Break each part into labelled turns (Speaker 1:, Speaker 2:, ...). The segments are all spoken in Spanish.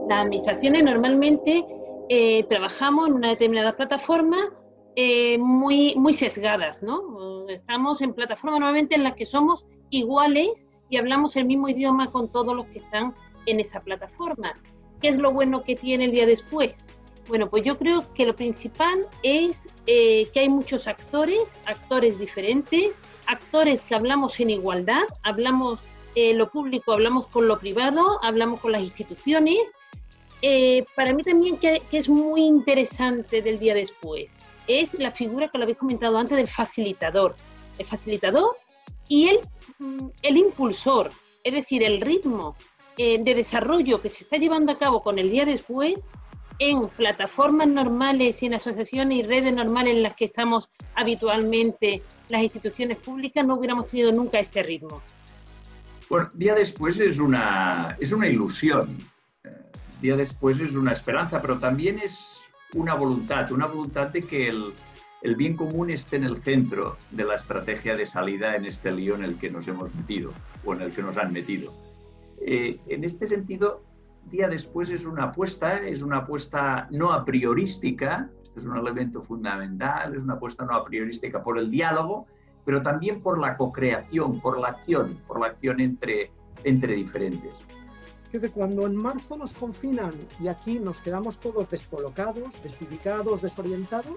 Speaker 1: Las administraciones normalmente trabajamos en una determinada plataforma muy sesgadas, ¿no? Estamos en plataformas normalmente en las que somos iguales y hablamos el mismo idioma con todos los que están en esa plataforma. ¿Qué es lo bueno que tiene el día después? Bueno, pues yo creo que lo principal es que hay muchos actores diferentes, actores que hablamos en igualdad, hablamos lo público, hablamos con lo privado, hablamos con las instituciones. Para mí también que es muy interesante del día después es la figura que lo habéis comentado antes del facilitador. El facilitador y el impulsor, es decir, el ritmo de desarrollo que se está llevando a cabo con el día después en plataformas normales y en asociaciones y redes normales en las que estamos habitualmente las instituciones públicas, no hubiéramos tenido nunca este ritmo.
Speaker 2: Bueno, día después es una ilusión, día después es una esperanza, pero también es una voluntad de que el bien común esté en el centro de la estrategia de salida en este lío en el que nos hemos metido o en el que nos han metido. En este sentido, día después es una apuesta no a priorística, este es un elemento fundamental, es una apuesta no a priorística por el diálogo, pero también por la co-creación, por la acción entre diferentes.
Speaker 3: Cuando en marzo nos confinan y aquí nos quedamos todos descolocados, desubicados, desorientados,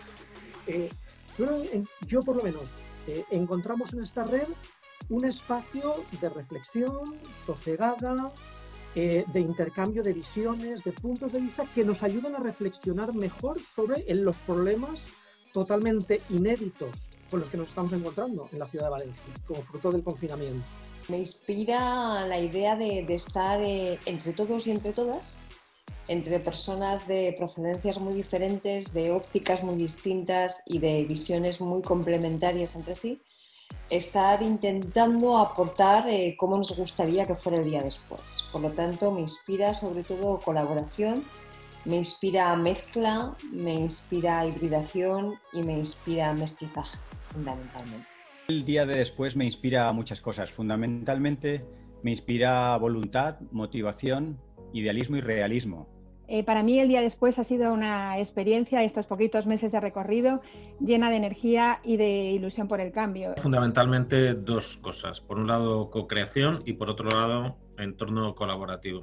Speaker 3: yo por lo menos encontramos en esta red un espacio de reflexión sosegada, de intercambio de visiones, de puntos de vista que nos ayudan a reflexionar mejor sobre los problemas totalmente inéditos con los que nos estamos encontrando en la ciudad de Valencia, como fruto del confinamiento.
Speaker 4: Me inspira la idea de estar entre todos y entre todas, entre personas de procedencias muy diferentes, de ópticas muy distintas y de visiones muy complementarias entre sí, estar intentando aportar cómo nos gustaría que fuera el día después. Por lo tanto, me inspira sobre todo colaboración, me inspira mezcla, me inspira hibridación y me inspira mestizaje, fundamentalmente.
Speaker 5: El día de después me inspira muchas cosas. Fundamentalmente me inspira voluntad, motivación, idealismo y realismo.
Speaker 6: Para mí el día después ha sido una experiencia, estos poquitos meses de recorrido, llena de energía y de ilusión por el cambio.
Speaker 7: Fundamentalmente dos cosas. Por un lado, co-creación y por otro lado, entorno colaborativo.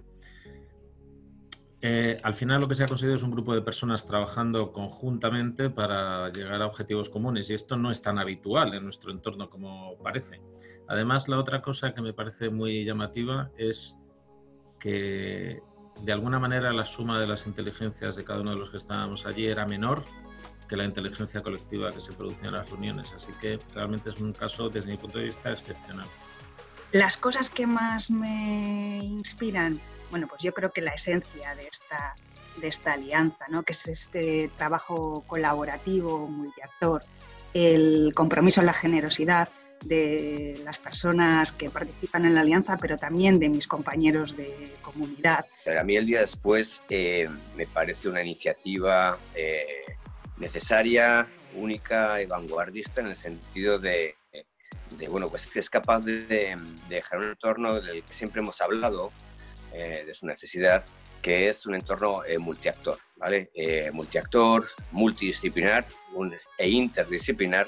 Speaker 7: Al final lo que se ha conseguido es un grupo de personas trabajando conjuntamente para llegar a objetivos comunes y esto no es tan habitual en nuestro entorno como parece. Además, la otra cosa que me parece muy llamativa es que de alguna manera la suma de las inteligencias de cada uno de los que estábamos allí era menor que la inteligencia colectiva que se producía en las reuniones, así que realmente es un caso desde mi punto de vista excepcional.
Speaker 8: Las cosas que más me inspiran, bueno, pues yo creo que la esencia de esta alianza, ¿no? Que es este trabajo colaborativo, multiactor, el compromiso en la generosidad de las personas que participan en la alianza, pero también de mis compañeros de comunidad.
Speaker 9: A mí el día después me parece una iniciativa necesaria, única y vanguardista en el sentido de bueno, pues que es capaz de dejar un entorno del que siempre hemos hablado, de su necesidad, que es un entorno multiactor, ¿vale? Multiactor, multidisciplinar e interdisciplinar,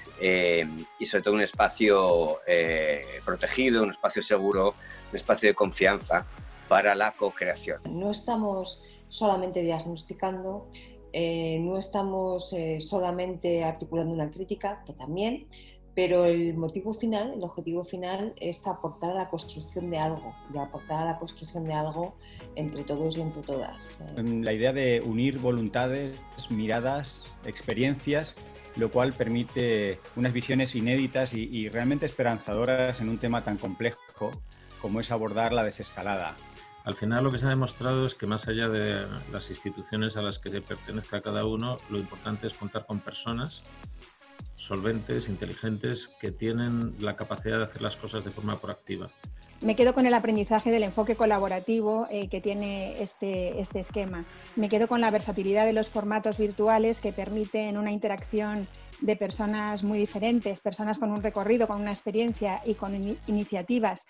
Speaker 9: y sobre todo un espacio protegido, un espacio seguro, un espacio de confianza para la co-creación.
Speaker 4: No estamos solamente diagnosticando, no estamos solamente articulando una crítica, que también, pero el objetivo final es aportar a la construcción de algo, y aportar a la construcción de algo entre todos y entre todas.
Speaker 5: La idea de unir voluntades, miradas, experiencias, lo cual permite unas visiones inéditas y realmente esperanzadoras en un tema tan complejo como es abordar la desescalada.
Speaker 7: Al final lo que se ha demostrado es que más allá de las instituciones a las que se pertenezca cada uno, lo importante es contar con personas solventes, inteligentes, que tienen la capacidad de hacer las cosas de forma proactiva.
Speaker 6: Me quedo con el aprendizaje del enfoque colaborativo que tiene este esquema. Me quedo con la versatilidad de los formatos virtuales que permiten una interacción de personas muy diferentes, personas con un recorrido, con una experiencia y con iniciativas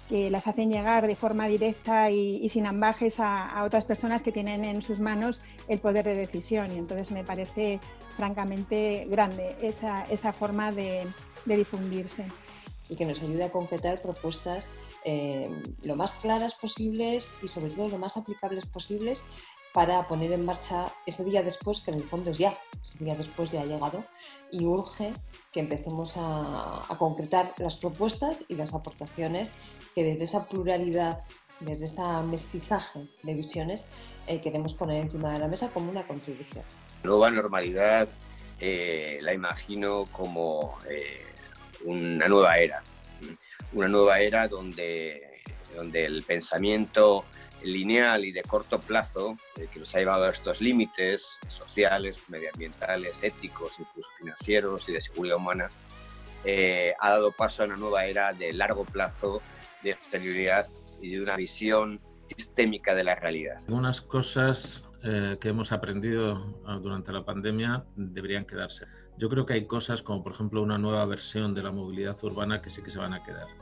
Speaker 6: que las hacen llegar de forma directa y sin ambajes a otras personas que tienen en sus manos el poder de decisión. Y entonces me parece francamente grande esa forma de difundirse.
Speaker 4: Y que nos ayude a concretar propuestas lo más claras posibles y sobre todo lo más aplicables posibles para poner en marcha ese día después, que en el fondo es ya, ese día después ya ha llegado, y urge que empecemos a concretar las propuestas y las aportaciones que desde esa pluralidad, desde ese mestizaje de visiones, queremos poner encima de la mesa como una contribución.
Speaker 9: Nueva normalidad la imagino como una nueva era donde el pensamiento lineal y de corto plazo, que nos ha llevado a estos límites sociales, medioambientales, éticos, incluso financieros y de seguridad humana, ha dado paso a una nueva era de largo plazo, de exterioridad y de una visión sistémica de la realidad.
Speaker 7: Algunas cosas que hemos aprendido durante la pandemia deberían quedarse. Yo creo que hay cosas como, por ejemplo, una nueva versión de la movilidad urbana que sí que se van a quedar.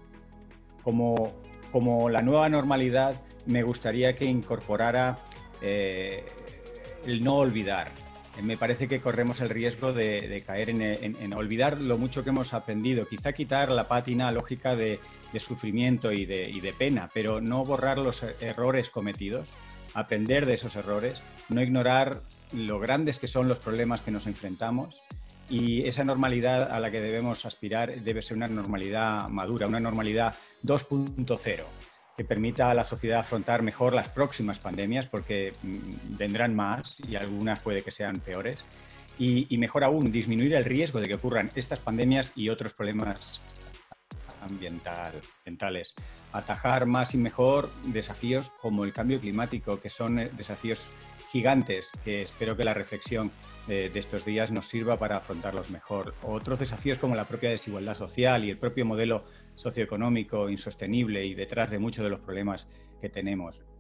Speaker 5: Como la nueva normalidad, me gustaría que incorporara el no olvidar. Me parece que corremos el riesgo de caer en olvidar lo mucho que hemos aprendido. Quizá quitar la pátina lógica de sufrimiento y de pena, pero no borrar los errores cometidos, aprender de esos errores, no ignorar lo grandes que son los problemas que nos enfrentamos. Y esa normalidad a la que debemos aspirar debe ser una normalidad madura, una normalidad 2.0, que permita a la sociedad afrontar mejor las próximas pandemias, porque vendrán más y algunas puede que sean peores. Y mejor aún, disminuir el riesgo de que ocurran estas pandemias y otros problemas ambientales. Atajar más y mejor desafíos como el cambio climático, que son desafíos gigantes, que espero que la reflexión de estos días nos sirva para afrontarlos mejor. Otros desafíos como la propia desigualdad social y el propio modelo socioeconómico insostenible y detrás de muchos de los problemas que tenemos.